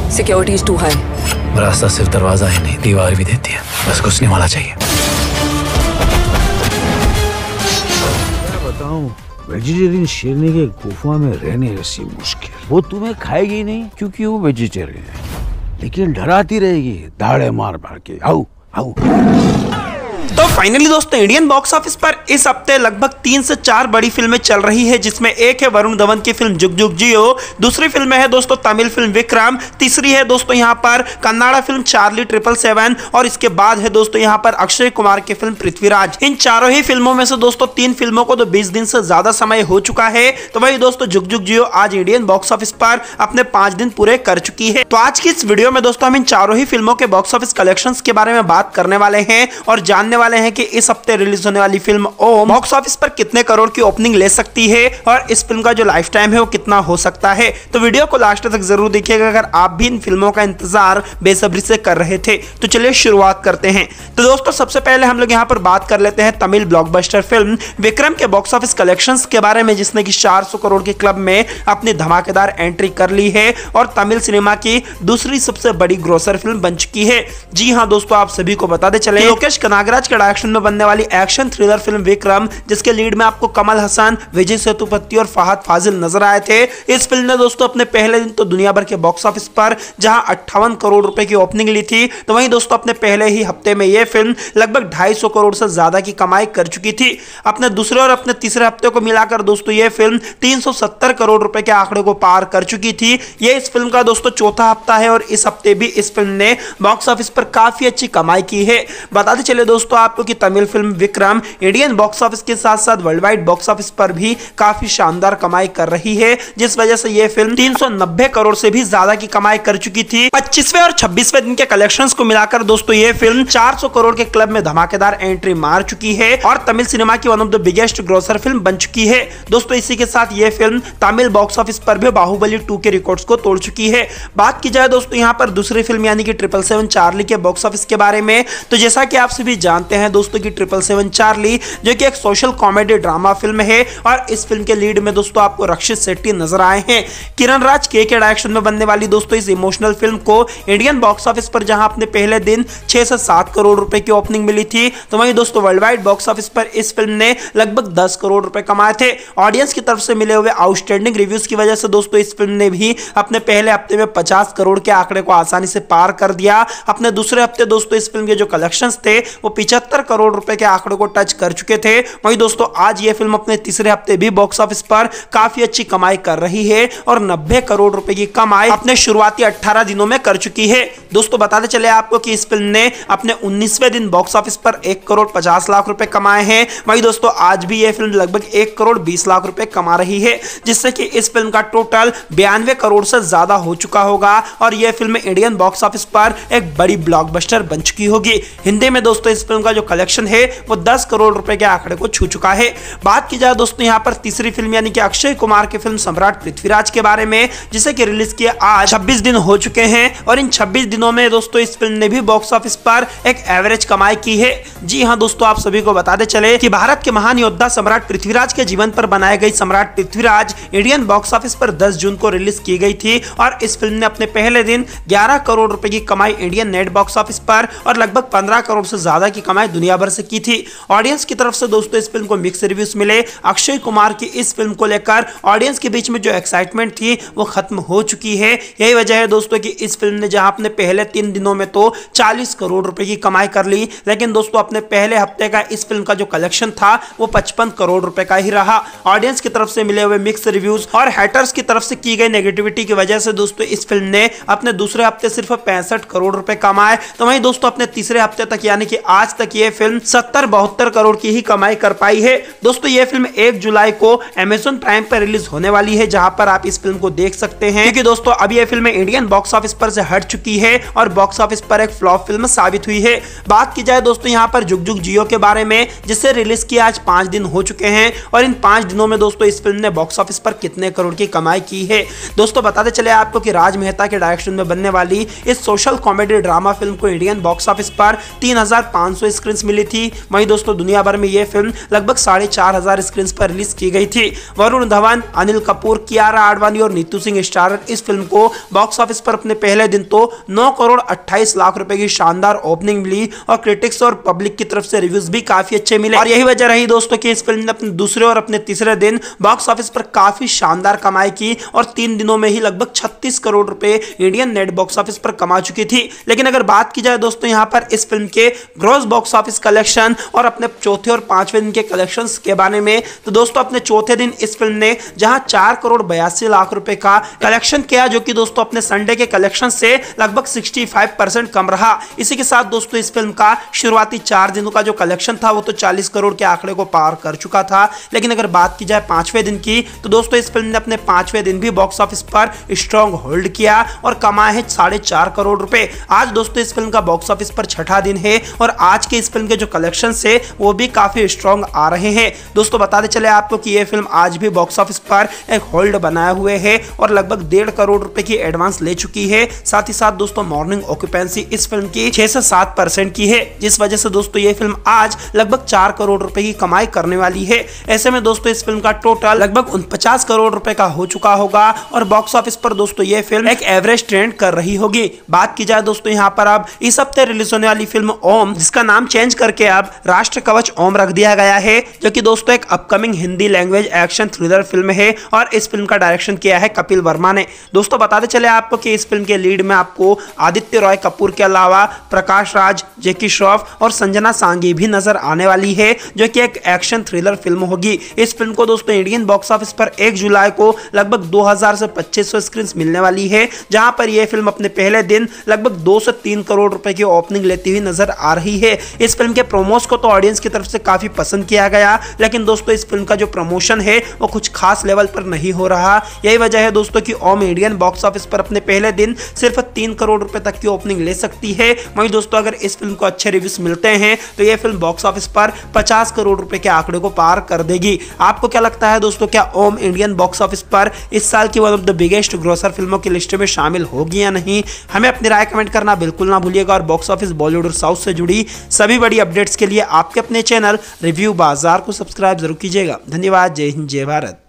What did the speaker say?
Security is to high. रास्ता सिर्फ दरवाजा ही नहीं, दीवार भी देती है। बस घुसने वाला चाहिए। क्या बताऊं, वेजिटेरियन शेरनी के गुफा में रहने जैसी मुश्किल। वो तुम्हें खाएगी नहीं क्योंकि वो वेजिटेरियन है, लेकिन डराती रहेगी दाढ़े मार मार के। आओ आओ। तो फाइनली दोस्तों इंडियन बॉक्स ऑफिस पर इस हफ्ते लगभग 3 से 4 बड़ी फिल्में चल रही है, जिसमें एक है वरुण धवन की फिल्म जुग जुग जियो, दूसरी फिल्म है दोस्तों तमिल फिल्म विक्रम, तीसरी है दोस्तों यहाँ पर कन्नाडा फिल्म चार्ली 777 और इसके बाद है दोस्तों यहाँ पर अक्षय कुमार की फिल्म पृथ्वीराज। इन चारों ही फिल्मों में से दोस्तों 3 फिल्मों को तो 20 दिन से ज्यादा समय हो चुका है। तो वही दोस्तों जुग जुग जियो आज इंडियन बॉक्स ऑफिस पर अपने 5 दिन पूरे कर चुकी है। तो आज की इस वीडियो में दोस्तों हम इन चारों ही फिल्मों के बॉक्स ऑफिस कलेक्शंस के बारे में बात करने वाले हैं और जानने वाले हैं कि इस हफ्ते रिलीज होने वाली फिल्म ओम बॉक्स ऑफिस पर कितने करोड़ की ओपनिंग ले सकती है और इस फिल्म का जो लाइफ टाइम है वो कितना हो सकता है। तो वीडियो को लास्ट तक जरूर देखिएगा अगर आप भी इन फिल्मों का इंतजार बेसब्री से कर रहे थे। तो चलिए शुरुआत करते हैं। तो दोस्तों सबसे पहले हम लोग यहाँ पर बात कर लेते हैं तमिल ब्लॉकबस्टर फिल्म विक्रम के बॉक्स ऑफिस कलेक्शंस के बारे में, जिसने की 400 करोड़ के क्लब में अपनी धमाकेदार एंट्री कर ली है और तमिल सिनेमा की दूसरी सबसे बड़ी ग्रोसर फिल्म बन चुकी है। जी हाँ दोस्तों, आप सभी को बताते चले लोकेश कनागराज के डायरेक्शन में बनने वाली एक्शन थ्रिलर फिल्म विक्रम, जिसके लीड में आपको कमल हसन, विजय सेतुपति और फहद फाजिल नजर आए थे। इस फिल्म ने दोस्तों अपने पहले दिन तो दुनिया भर के बॉक्स ऑफिस पर जहां 58 करोड़ रुपए की ओपनिंग ली थी, तो वहीं दोस्तों अपने पहले ही हफ्ते में यह फिल्म लगभग 250 करोड़ से ज्यादा की कमाई कर चुकी थी। अपने दूसरे और अपने तीसरे हफ्ते को मिलाकर दोस्तों यह फिल्म 370 करोड़ रुपए के आंकड़े को पार कर चुकी थी। यह इस फिल्म का दोस्तों चौथा हफ्ता है और इस हफ्ते भी इस फिल्म ने बॉक्स ऑफिस पर काफी अच्छी कमाई की है। बताते चले दोस्तों आपको कि Tamil film Vikram Indian box office के साथ साथ वर्ल्ड वाइड बॉक्स ऑफिस पर भी काफी शानदार कमाई कर रही है, जिस वजह से यह फिल्म 390 करोड़ से भी ज्यादा की कमाई कर चुकी थी। 25वें और 26वें दिन के कलेक्शंस को मिलाकर दोस्तों यह फिल्म 400 करोड़ के क्लब में धमाकेदार एंट्री मार चुकी है और तमिल सिनेमा की one of the biggest grosser film बन चुकी है। दोस्तों इसी के साथ यह फिल्म तमिल बॉक्स ऑफिस पर भी बाहुबली 2 के रिकॉर्ड्स को तोड़ चुकी है। बात की जाए दोस्तों यहाँ पर दूसरी फिल्म यानी कि 777 चार्ली के बॉक्स ऑफिस के बारे में, तो जैसा कि आप सभी जानते हैं दोस्तों की 777 चार्ली जो कि एक सोशल कॉमेडी ड्रामा फिल्म है और इस फिल्म के लीड में दोस्तों आपको रक्षित शेट्टी नजर आए हैं। किरण राज के डायरेक्शन में बनने वाली दोस्तों इस इमोशनल फिल्म को इंडियन बॉक्स ऑफिस पर जहां अपने पहले दिन 6 से 7 करोड़ रुपए की ओपनिंग मिली थी, तो वहीं दोस्तों वर्ल्ड वाइड बॉक्स ऑफिस पर इस फिल्म ने लगभग 10 करोड़ रुपए कमाए थे। ऑडियंस की तरफ से मिले हुए आउटस्टैंडिंग रिव्यूज की वजह से दोस्तों इस फिल्म ने भी अपने पहले हफ्ते में 50 करोड़ के आंकड़े को आसानी से पार कर दिया। अपने दूसरे हफ्ते दोस्तों इस फिल्म के जो कलेक्शंस थे वो 75 करोड़ रुपए के आंकड़े को टच कर चुके थे। वहीं दोस्तों आज यह फिल्म अपने तीसरे हफ्ते भी बॉक्स ऑफिस पर काफी अच्छी कमाई कर रही है और 90 करोड़ रुपए की कमाई अपने शुरुआती 18 दिनों में कर चुकी है। दोस्तों बताते चले आपको कि इस फिल्म ने अपने 19वें दिन बॉक्स ऑफिस पर 1 करोड़ 50 लाख रुपए कमाए हैं। वहीं दोस्तों आज भी यह फिल्म लगभग 1 करोड़ 20 लाख रुपए कमा रही है, जिससे कि इस फिल्म का टोटल 92 करोड़ से ज्यादा हो चुका होगा और यह फिल्म इंडियन बॉक्स ऑफिस पर एक बड़ी ब्लॉकबस्टर बन चुकी होगी। हिंदी में दोस्तों इस फिल्म का जो कलेक्शन है वो 10 करोड़ रुपए के आंकड़े को छू चुका है। बात की जाए दोस्तों यहाँ पर तीसरी फिल्म यानी कि अक्षय कुमार की फिल्म सम्राट पृथ्वीराज के बारे में, जिसे कि रिलीज किए आज 26 दिन हो चुके हैं और इन 26 दिनों में दोस्तों इस फिल्म ने भी बॉक्स ऑफिस पर एक एवरेज कमाई की है। जी हाँ दोस्तों, आप सभी को बताते चले कि भारत के महान योद्धा सम्राट पृथ्वीराज के जीवन पर बनाई गई सम्राट पृथ्वीराज इंडियन बॉक्स ऑफिस पर 10 जून को रिलीज की गई थी और इस फिल्म ने अपने पहले दिन 11 करोड़ रुपए की कमाई इंडियन नेट बॉक्स ऑफिस पर और लगभग 15 करोड़ से ज्यादा की कमाई दुनिया भर से की थी। ऑडियंस की तरफ से दोस्तों इस फिल्म को मिक्स रिव्यूज मिले। अक्षय कुमार की इस फिल्म को लेकर ऑडियंस के बीच में जो एक्साइटमेंट थी वो खत्म हो चुकी है। यही वजह है दोस्तों कि इस फिल्म ने जहां अपने पहले 3 दिनों में तो 40 करोड़ रुपए की कमाई कर ली, लेकिन दोस्तों अपने पहले हफ्ते का इस फिल्म का जो कलेक्शन था वो 55 करोड़ रुपए का ही रहा। ऑडियंस की तरफ से मिले हुए मिक्स रिव्यूज और हैटर्स की तरफ से की गई नेगेटिविटी की वजह से दोस्तों इस फिल्म ने अपने दूसरे हफ्ते सिर्फ 65 करोड़ रुपए कमाए। तो वहीं दोस्तों अपने तीसरे हफ्ते तक यानी कि आज तक ये फिल्म 70-72 करोड़ की ही कमाई कर पाई है। दोस्तों ये फिल्म 1 जुलाई को अमेज़न प्राइम पर रिलीज होने वाली है, जहां पर आप इस फिल्म को देख सकते हैं, क्योंकि दोस्तों अब ये फिल्म इंडियन बॉक्स ऑफिस पर से हट चुकी है और बॉक्स ऑफिस पर एक फ्लॉप फिल्म साबित हुई है। बात की जाए दोस्तों यहाँ पर जुग जुग जियो के बारे में, जिसे रिलीज किया आज 5 दिन हो चुके हैं और इन 5 दिनों में दोस्तों इस फिल्म ने बॉक्स ऑफिस पर कितने करोड़ की कमाई की है। दोस्तों बताते चले आपको कि राज मेहता के डायरेक्शन में बनने वाली इस सोशल कॉमेडी ड्रामा फिल्म को इंडियन बॉक्स ऑफिस पर 3500 स्क्रीन मिली थी, वहीं दोस्तों दुनिया भर में यह फिल्म लगभग 4,500 स्क्रीन पर रिलीज की गई थी। वरुण धवन, अनिल कपूर, कियारा आडवाणी और नीतू सिंह स्टारर इस फिल्म को बॉक्स ऑफिस पर अपने पहले दिन तो 9 करोड़ 28 लाख रुपए की शानदार ओपनिंग मिली और क्रिटिक्स और पब्लिक की तरफ से रिव्यूज भी काफी अच्छे मिले। और यही वजह रही दोस्तों कि इस फिल्म ने अपने दूसरे और अपने तीसरे दिन बॉक्स ऑफिस पर काफी शानदार कमाई की और 3 दिनों में ही लगभग 36 करोड़ रुपए इंडियन नेट बॉक्स ऑफिस पर कमा चुकी थी। लेकिन अगर बात की जाए दोस्तों यहां पर इस फिल्म के ग्रॉस बॉक्स ऑफिस कलेक्शन और अपने चौथे और पांचवें दिन के कलेक्शंस के बारे में, तो दोस्तों अपने चौथे दिन इस फिल्म ने जहां 4 करोड़ 82 लाख रुपए का कलेक्शन किया, जो कि दोस्तों अपने संडे के कलेक्शन से लगभग 65% कम रहा। इसी के साथ दोस्तों इस फिल्म का शुरुआती 4 दिनों का जो कलेक्शन था वो तो 40 करोड़ के आंकड़े को पार कर चुका था। लेकिन अगर बात की जाए पांचवें दिन की, तो दोस्तों इस फिल्म ने अपने पांचवें दिन भी बॉक्स ऑफिस पर स्ट्रॉन्ग होल्ड किया और कमाए हैं 4.5 करोड़ रुपए। आज दोस्तों इस फिल्म का बॉक्स ऑफिस पर छठा दिन है और आज के इस फिल्म के जो कलेक्शन है वो भी काफी स्ट्रॉन्ग आ रहे हैं। दोस्तों बताते चले आपको कि यह फिल्म आज भी बॉक्स ऑफिस पर एक होल्ड बनाए हुए है और लगभग 1.5 करोड़ रुपए की एडवांस ले चुकी है। साथ ही साथ दोस्तों मॉर्निंग ऑक्यूपेंसी इस फिल्म की 6 से 7% की है, जिस वजह से दोस्तों ये फिल्म आज लगभग 4 करोड़ रुपए की कमाई करने वाली है। ऐसे में दोस्तों इस फिल्म का टोटल लगभग 49 करोड़ रुपए का हो चुका होगा और बॉक्स ऑफिस पर दोस्तों ये फिल्म एक एवरेज ट्रेंड कर रही होगी। बात की जाए दोस्तों यहाँ पर अब इस हफ्ते रिलीज होने वाली फिल्म ओम, जिसका नाम चेंज करके अब राष्ट्र कवच ओम रख दिया गया है, जो कि दोस्तों एक upcoming Hindi language action thriller film है और इस फिल्म का डायरेक्शन किया है कपिल वर्मा ने। दोस्तों बताते चले आपको कि इस फिल्म के लीड में आपको आदित्य रॉय कपूर के अलावा प्रकाश राज, जैकी श्रॉफ और संजना सांगी भी नजर आने वाली है, जो कि एक एक्शन थ्रिलर फिल्म होगी। इस फिल्म को दोस्तों इंडियन बॉक्स ऑफिस पर 1 जुलाई को लगभग 2000 से 2500 स्क्रीन मिलने वाली है, जहां पर यह फिल्म अपने पहले दिन लगभग 2 से 3 करोड़ रुपए की ओपनिंग लेती हुई नजर आ रही है। इस फिल्म के प्रोमोस को तो ऑडियंस की तरफ से काफी पसंद किया गया, लेकिन दोस्तों इस फिल्म का जो प्रमोशन है वो कुछ खास लेवल पर नहीं हो रहा। यही वजह है दोस्तों कि ओम इंडियन बॉक्स ऑफिस पर अपने पहले दिन सिर्फ 3 करोड़ रुपए तक की ओपनिंग ले सकती है। वहीं दोस्तों अगर इस फिल्म को अच्छे रिव्यूज मिलते हैं तो यह फिल्म बॉक्स ऑफिस पर 50 करोड़ रुपए के आंकड़े को पार कर देगी। आपको क्या लगता है दोस्तों, क्या ओम इंडियन बॉक्स ऑफिस पर इस साल की one of the biggest grosser फिल्मों की लिस्ट में शामिल होगी या नहीं? हमें अपनी राय कमेंट करना बिल्कुल ना भूलिएगा और बॉक्स ऑफिस बॉलीवुड और साउथ से जुड़ी सभी बड़ी अपडेट्स के लिए आपके अपने चैनल रिव्यू बाजार को सब्सक्राइब जरूर कीजिएगा। धन्यवाद। जय हिंद, जय भारत।